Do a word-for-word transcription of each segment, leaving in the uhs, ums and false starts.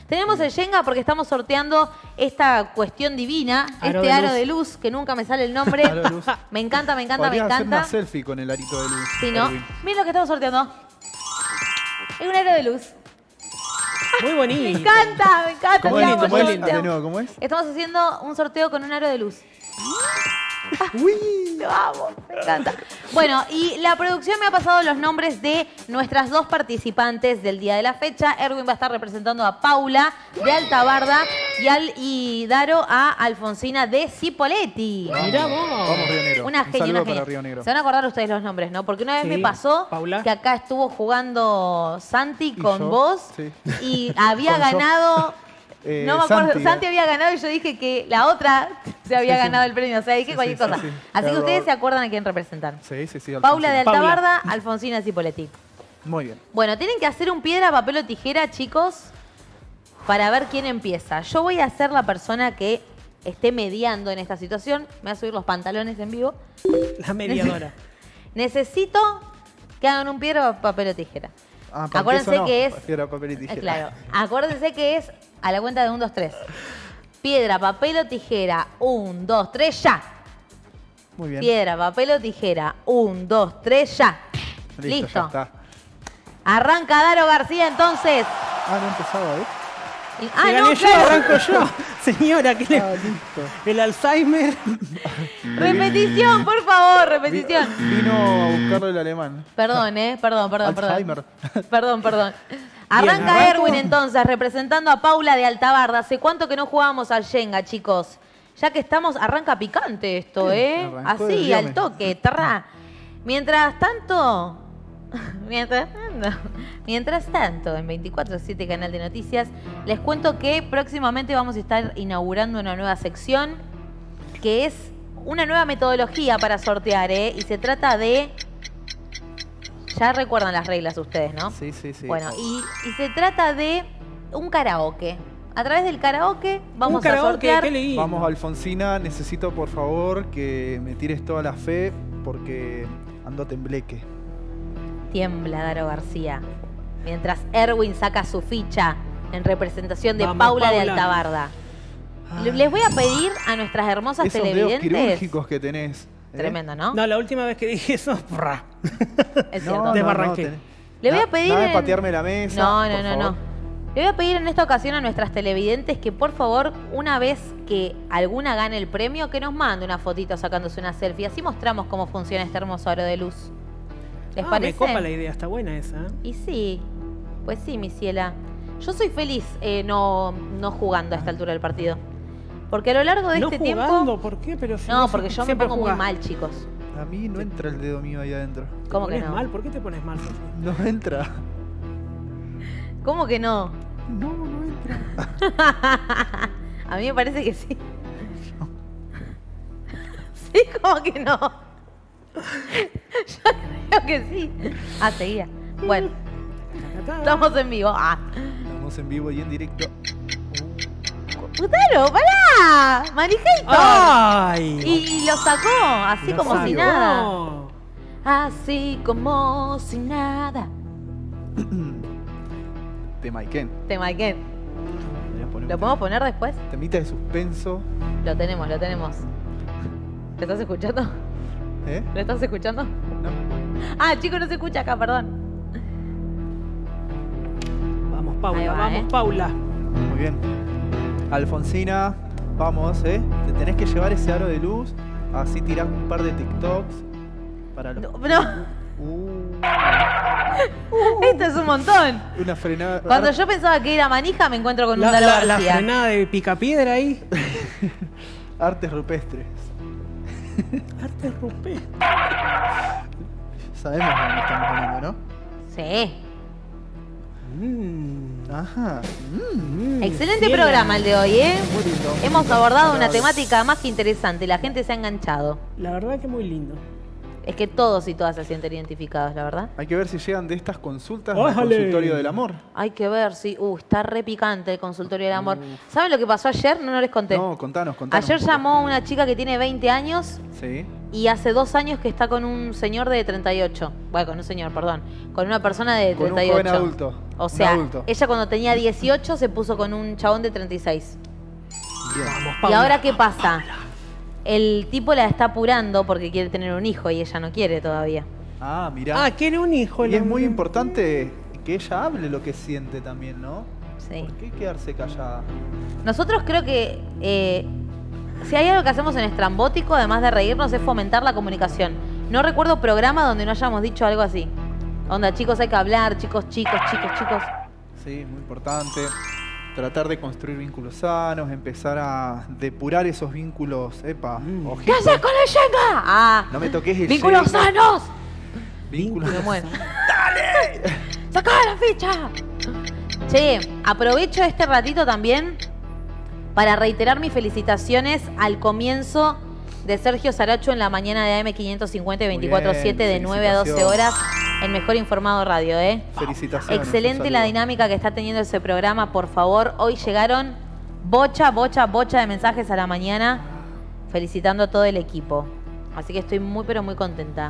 Tenemos el Jenga porque estamos sorteando esta cuestión divina, Aro este de aro luz. de luz, que nunca me sale el nombre. Aro de luz. Me encanta, me encanta, Podrías me hacer encanta. una selfie con el arito de luz. Sí, ¿no? Erwin. Miren lo que estamos sorteando. Es un aro de luz. Muy bonito. Me encanta, me encanta. ¿Cómo te es? amo, ¿Cómo yo es? te De amo. nuevo, ¿cómo es? Estamos haciendo un sorteo con un aro de luz. Uy. Lo amo, me encanta. Bueno, y la producción me ha pasado los nombres de nuestras dos participantes del día de la fecha. Erwin va a estar representando a Paula de Altabarda y, al, y Daro a Alfonsina de Cipolletti. Mirá vos. Vamos, Río Negro. Una Un genia, saludo una para genia. Río Negro. Se van a acordar ustedes los nombres, ¿no? Porque una vez Sí. me pasó Paula. que acá estuvo jugando Santi Y con yo, vos sí. y había Con yo. ganado... Eh, No me acuerdo, Santi, Santi, eh. había ganado y yo dije que la otra se había Sí, sí. ganado el premio. O sea, dije Sí, cualquier sí, sí, cosa. sí. Así que Pero- ustedes se acuerdan a quién representan. Sí, sí, sí. Paula de Alfonsina. Paula. Altabarda, Alfonsina Cipolletti. Muy bien. Bueno, tienen que hacer un piedra, papel o tijera, chicos, para ver quién empieza. Yo voy a ser la persona que esté mediando en esta situación. Me voy a subir los pantalones en vivo. La mediadora. Necesito que hagan un piedra, papel o tijera. Ah, para Acuérdense eso no. que es... Piedra, papel y tijera. Eh, Claro. Acuérdense que es a la cuenta de un, dos, tres. Piedra, papel o tijera. Un, dos, tres, ya. Muy bien. Piedra, papel o tijera. Un, dos, tres, ya. Listo, Listo. ya está. Arranca Daro García entonces. Ah, no empezaba, ¿eh? Y- Si ah, gané no, yo, claro. arranco yo. Señora, ¿qué le... Ah, listo. El Alzheimer. Repetición, por favor, repetición. Vino a buscarlo el alemán. Perdón, eh. Perdón, perdón, perdón. Alzheimer. Perdón, perdón. Arranca ¿arranco? Erwin entonces, representando a Paula de Altabarda. ¿Hace cuánto que no jugábamos al Jenga, chicos? Ya que estamos, arranca picante esto, ¿eh? Arrancó de Así, diome. al toque, tarra. Mientras tanto, mientras tanto, mientras tanto, en veinticuatro siete Canal de Noticias, les cuento que próximamente vamos a estar inaugurando una nueva sección que es una nueva metodología para sortear, ¿eh? Y se trata de... Ya recuerdan las reglas ustedes, ¿no? Sí, sí, sí. Bueno, y, y se trata de un karaoke. A través del karaoke vamos Un karaoke, a sortear... qué lindo. Vamos, Alfonsina. Necesito, por favor, que me tires toda la fe porque ando tembleque. Tiembla Daro García. Mientras Erwin saca su ficha en representación de Vamos, Paula, de Paula. Altabarda. Le- Les voy a pedir a nuestras hermosas Esos dedos televidentes... quirúrgicos que tenés. ¿eh? Tremendo, ¿no? No, la última vez que dije eso, ¡prá! Es No, cierto. no, Desbarranqué. no, tenés- Le voy a Na- pedir... Nada de en- patearme la mesa. No, no, por no, favor. no. Le voy a pedir en esta ocasión a nuestras televidentes que por favor, una vez que alguna gane el premio, que nos mande una fotito sacándose una selfie. Así mostramos cómo funciona este hermoso aro de luz. ¿Les Ah, parece? me copa la idea, está buena esa. ¿eh? Y sí, pues sí, mi ciela. Yo soy feliz eh, no, no jugando a esta altura del partido. Porque a lo largo de no este jugando, tiempo... ¿por qué? Pero si No, vos porque yo me siempre pongo jugás. muy mal, chicos. A mí no entra el dedo mío ahí adentro. ¿Te ¿Cómo que pones no? mal? ¿Por qué te pones mal, Sofía? No entra. ¿Cómo que no? No, no entra. A mí me parece que sí. Sí, ¿cómo que no? Yo creo que sí. Ah, seguía. Bueno, estamos en vivo. Ah. Estamos en vivo y en directo. ¡Putaro, pará! ¡Manijito! ¡Ay! Y lo sacó, así Lo como si sacó. nada. No. Así como si nada. De Maiken. Te marqué. Voy a poner ¿Lo un podemos poner después? temita de suspenso. Lo tenemos, lo tenemos. ¿Lo estás escuchando? ¿Eh? ¿Lo estás escuchando? No. Ah, chicos, no se escucha acá, perdón. Vamos, Paula, Ahí va, vamos, ¿eh? Paula. Muy bien. Alfonsina, vamos, ¿eh? Te tenés que llevar ese aro de luz. Así tirás un par de TikToks. Para los... No, no. Uh, Esto es un montón. una frenada. Cuando yo pensaba que era manija, me encuentro con un La, Daro la, la García. frenada de picapiedra ahí. Artes rupestres. Arte rupestre. Sabemos a dónde estamos poniendo, ¿no? Sí. Mm, Ajá. mm, Excelente ciela. programa el de hoy, ¿eh? Muy lindo. Hemos abordado una Agradable. temática más que interesante. La gente se ha enganchado. La verdad que muy lindo. Es que todos y todas se sienten identificados, la verdad. Hay que ver si llegan de estas consultas al ¡Ójale! consultorio del amor. Hay que ver, sí. Uh, está re picante el consultorio del amor. ¿Saben lo que pasó ayer? No, no les conté. No, contanos, contanos. Ayer un poco. llamó una chica que tiene veinte años Sí. y hace dos años que está con un señor de treinta y ocho. Bueno, con un señor, perdón. Con una persona de Con un treinta y ocho. joven adulto. O sea, adulto. ella cuando tenía dieciocho se puso con un chabón de treinta y seis. Bien. Vamos, ¿Y Paula. ahora qué pasa? El tipo la está apurando porque quiere tener un hijo y ella no quiere todavía. Ah, mirá. Ah, quiere un hijo. y el es muy hombre. importante que ella hable lo que siente también, ¿no? Sí. ¿Por qué quedarse callada? Nosotros creo que eh, si hay algo que hacemos en Estrambótico, además de reírnos, es fomentar la comunicación. No recuerdo programa donde no hayamos dicho algo así. Onda, chicos, hay que hablar, chicos, chicos, chicos, chicos. Sí, muy importante. Tratar de construir vínculos sanos, empezar a depurar esos vínculos. Epa, Mm. ¿Qué ojito. haces con el Shenga? Ah, No me toques el ¡vínculos Shenga. sanos! Vínculos Me muero. ¡Dale! ¡Sacá la ficha! Che, aprovecho este ratito también para reiterar mis felicitaciones al comienzo de Sergio Saracho en la mañana de A M quinientos cincuenta y veinticuatro siete de nueve a doce horas en Mejor Informado Radio, ¿eh? Felicitaciones. Excelente un la saludo. dinámica que está teniendo ese programa, por favor. Hoy llegaron bocha, bocha, bocha de mensajes a la mañana felicitando a todo el equipo. Así que estoy muy, pero muy contenta.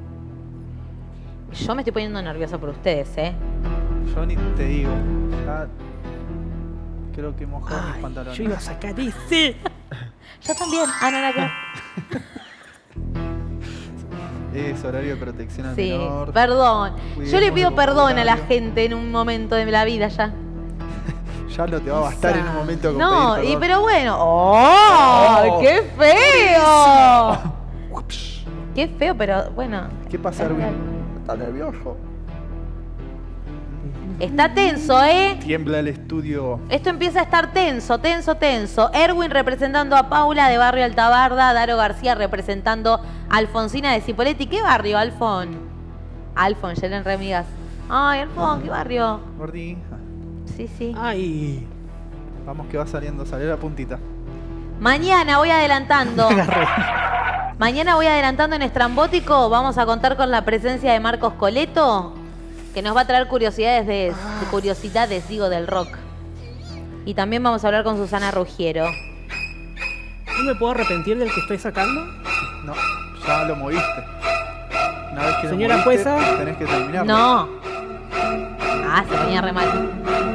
Yo me estoy poniendo nerviosa por ustedes, ¿eh? Yo ni te digo. Ya creo que mojó mis Ay, pantalones. yo iba a sacar ese. Yo también. Ah, no, no, no. Es horario de protección al Sí, menor. perdón. Yo Cuidemos le pido el perdón a la vocabulario. gente en un momento de la vida ya. Ya no te va a bastar en un momento con No, pedir y perdón. pero bueno. ¡Oh! Oh. ¡Qué feo! Qué feo, pero bueno. ¿Qué pasa, Erwin? Está nervioso. Está tenso, ¿eh? Tiembla el estudio. Esto empieza a estar tenso, tenso, tenso. Erwin representando a Paula de Barrio Altabarda, Daro García representando a Alfonsina de Cipoletti. ¿Qué barrio, Alfon? Alfon, Yelen Remigas. Ay, Alfon, ¿qué barrio? Gordi, Sí, sí. Ay. vamos que va saliendo, salió la puntita. Mañana voy adelantando. Mañana voy adelantando en Estrambótico. Vamos a contar con la presencia de Marcos Coleto, que nos va a traer curiosidades de, de curiosidades, digo, del rock. Y también vamos a hablar con Susana Ruggiero. ¿No me puedo arrepentir del que estoy sacando? No, ya lo moviste. Una vez que Señora lo moviste, jueza. tenés que terminarlo. No. Ah, se ponía re mal.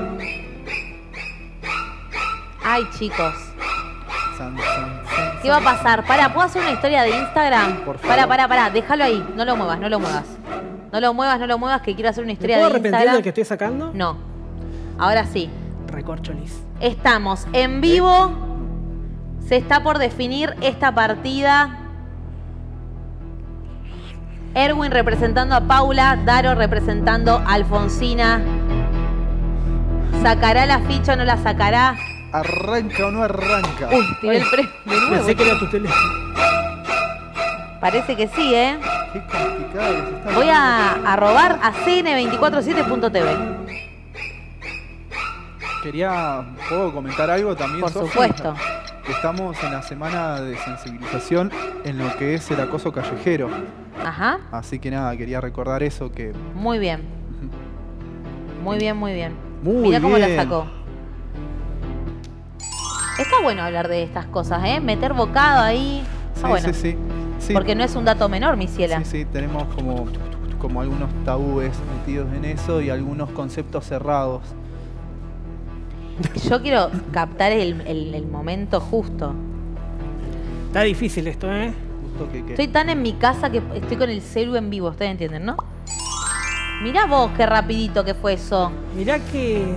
Ay, chicos. San, san, san, ¿Qué va a san. pasar? Para, ¿puedo hacer una historia de Instagram? Por favor. Para, para, para. Déjalo ahí. No lo muevas, no lo muevas. No lo muevas, no lo muevas, que quiero hacer una ¿Me historia puedo de arrepentir Instagram. del que estoy sacando? No. Ahora sí. Recorcholis. Estamos en vivo. Se está por definir esta partida. Erwin representando a Paula, Daro representando a Alfonsina. ¿Sacará la ficha o no la sacará? ¿Arranca o no arranca? Uy, tiré el pre... de nuevo. Pensé que era tu teléfono. Parece que sí, ¿eh? Qué complicado que se está Voy poniendo. a, a robar a C N veinticuatro siete punto T V. Quería, ¿puedo comentar algo también, Por Sofi? supuesto. Que estamos en la semana de sensibilización en lo que es el acoso callejero. Ajá. Así que nada, quería recordar eso que... Muy bien. Muy bien, muy bien. Muy Mirá cómo la bien. sacó. Está bueno hablar de estas cosas, ¿eh? Meter bocado ahí. Está Sí, bueno. sí, sí, sí. Porque no es un dato menor, mi ciela. Sí, sí, tenemos como, como algunos tabúes metidos en eso y algunos conceptos cerrados. Yo quiero captar el, el- el momento justo. Está difícil esto, ¿eh? Justo que, que- Estoy tan en mi casa que estoy con el celu en vivo, ustedes entienden, ¿no? Mirá vos qué rapidito que fue eso. Mirá que...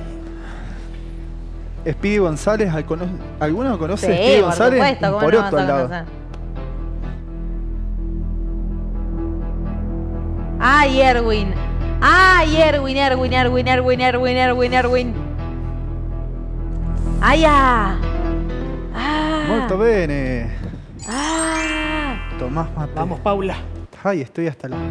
Speedy González, ¿al cono- ¿alguno conoce a Sí, Speedy por González? supuesto, Un ¿cómo no poroto vas a al lado. conocer? Ay, Erwin. Ay, Erwin, Erwin, Erwin, Erwin, Erwin, Erwin, Erwin. Ay, ah. Ah. Molto bene. Ah. Tomás mate. Vamos, Paula. Ay, estoy hasta la...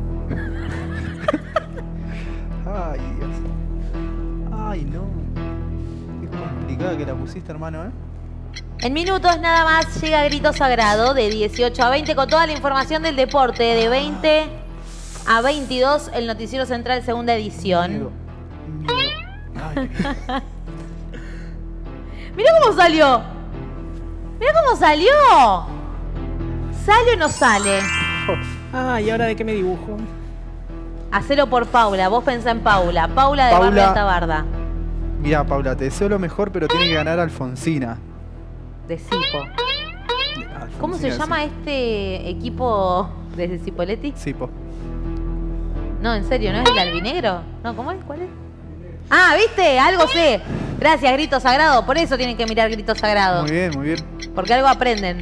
Ay, Dios. Ay, no. Qué complicada que la pusiste, hermano, ¿eh? En minutos nada más llega Grito Sagrado de dieciocho a veinte con toda la información del deporte de veinte a veintidós, el Noticiero Central segunda edición. Miedo. Miedo. Ay, Mirá cómo salió. Mirá cómo salió. ¿Sale o no sale? Ah, ¿y ahora de qué me dibujo? Hacelo por Paula. Vos pensá en Paula. Paula de Paula. Barrio Altabarda. Mirá, Paula, te deseo lo mejor, pero tiene que ganar Alfonsina. De Cipo. Alfonsina ¿Cómo se de llama este equipo de Cipoletti? Cipo. Cipo. No, en serio, ¿no es el albinegro? No, ¿cómo es? ¿Cuál es? Ah, ¿viste? Algo sé. Gracias, Grito Sagrado. Por eso tienen que mirar Grito Sagrado. Muy bien, muy bien. Porque algo aprenden.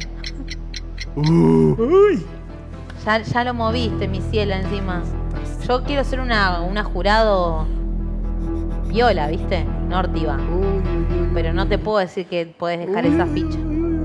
Uh. Uy. Ya, ya lo moviste, mi cielo, encima. Yo quiero ser una, una jurado viola, ¿viste? No ortiva. Pero no te puedo decir que podés dejar esa ficha.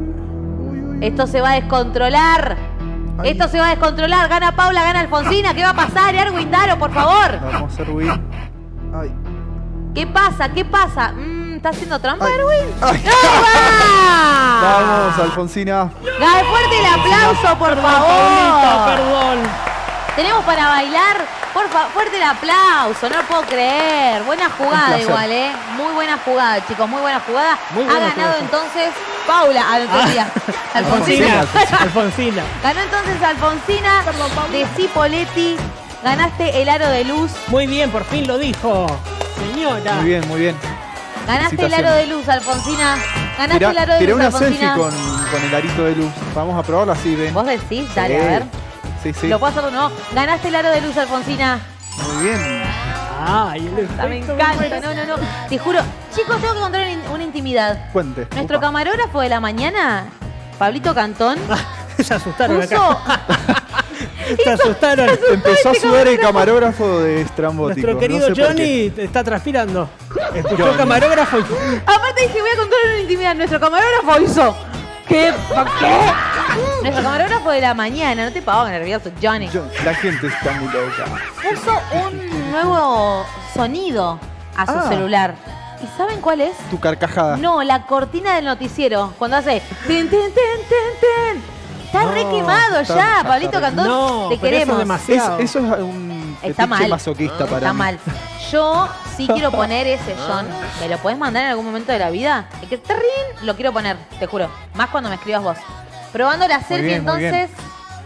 Esto se va a descontrolar. Ay. Esto se va a descontrolar. Gana Paula, gana Alfonsina. ¿Qué va a pasar? Erwin Daro, por favor. Vamos a Erwin. Ay. ¿Qué pasa? ¿Qué pasa? Mm, ¿Está haciendo trampa, Ay. Erwin? Ay. ¡No va! Vamos, Alfonsina. Dale fuerte el aplauso, por Paulita, favor. perdón. Tenemos para bailar. Por favor, fuerte el aplauso. No lo puedo creer. Buena jugada placer. igual, ¿eh? Muy buena jugada, chicos. Muy buena jugada. Muy ha buena ganado jugada. entonces Paula. Ah, no entendía. Alfonsina. Alfonsina. Alfonsina. Ganó entonces Alfonsina de Cipoletti. Ganaste el aro de luz. Muy bien, por fin lo dijo. Señora. Muy bien, muy bien. Ganaste el aro de luz, Alfonsina. Ganaste Tirá, el aro de tirá luz, una selfie Alfonsina. con, con el arito de luz. Vamos a probarla así, ven. ¿Vos decís? Dale, Sí. a ver. Sí, sí. ¿Lo puedo hacer o no? Ganaste el aro de luz, Alfonsina. Muy bien. Ay, el Ah, me efecto encanta. muere. No, no, no. Te juro. Chicos, tengo que contar una, in- una intimidad. Cuente. Nuestro Upa. camarógrafo de la mañana, Pablito Cantón, Se asustaron puso... acá. Se asustaron. Empezó a sudar el camarógrafo de Estrambótico. Nuestro querido no sé por qué. Johnny está transpirando. Escuchó Johnny. camarógrafo y... Aparte dije, voy a contar una intimidad. Nuestro camarógrafo hizo... ¿Qué? ¿Qué? Nuestro camarógrafo de la mañana, no te pongas nervioso, Johnny. Yo- la gente está muy loca. Puso un nuevo sonido a su Ah. celular. ¿Y saben cuál es? Tu carcajada. No, la cortina del noticiero. Cuando hace... Tin, tin, tin, tin, tin. Está No, re quemado está- ya, está Pablito re- Cantón. No, te pero eso es queremos. demasiado. Es- eso es un Está fetiche mal. masoquista para Está mí. mal. Yo sí quiero poner ese, John. ¿Me lo podés mandar en algún momento de la vida? Es que trin, lo quiero poner, te juro. Más cuando me escribas vos. Probando la selfie, bien, muy bien. entonces.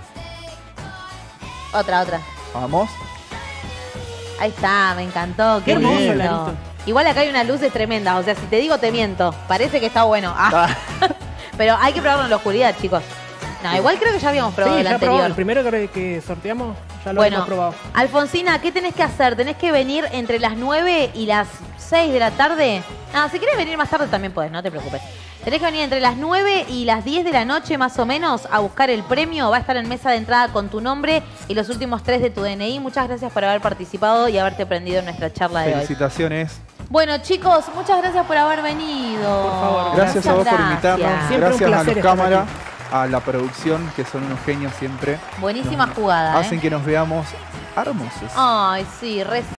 Otra, otra. Vamos. Ahí está, me encantó. Qué Muy bien. lindo. Larito. Igual acá hay unas luces tremendas. O sea, si te digo, te miento. Parece que está bueno. Ah. Pero hay que probarlo en la oscuridad, chicos. No, igual creo que ya habíamos probado Sí, el ya anterior. probamos. El primero que, que sorteamos ya lo Bueno, hemos probado. Alfonsina, ¿qué tenés que hacer? ¿Tenés que venir entre las nueve y las seis de la tarde? Ah, si querés venir más tarde también podés, no te preocupes. Tenés que venir entre las nueve y las diez de la noche más o menos a buscar el premio. Va a estar en mesa de entrada con tu nombre y los últimos tres de tu D N I. Muchas gracias por haber participado y haberte prendido en nuestra charla de hoy. Felicitaciones. Bueno, chicos, muchas gracias por haber venido. Por favor, Gracias a vos por invitarnos. Siempre un Gracias a placer los estar cámaras, aquí. a la producción, que son unos genios siempre. Buenísima Nos jugada, Hacen ¿eh? que nos veamos hermosos. Ay, sí, re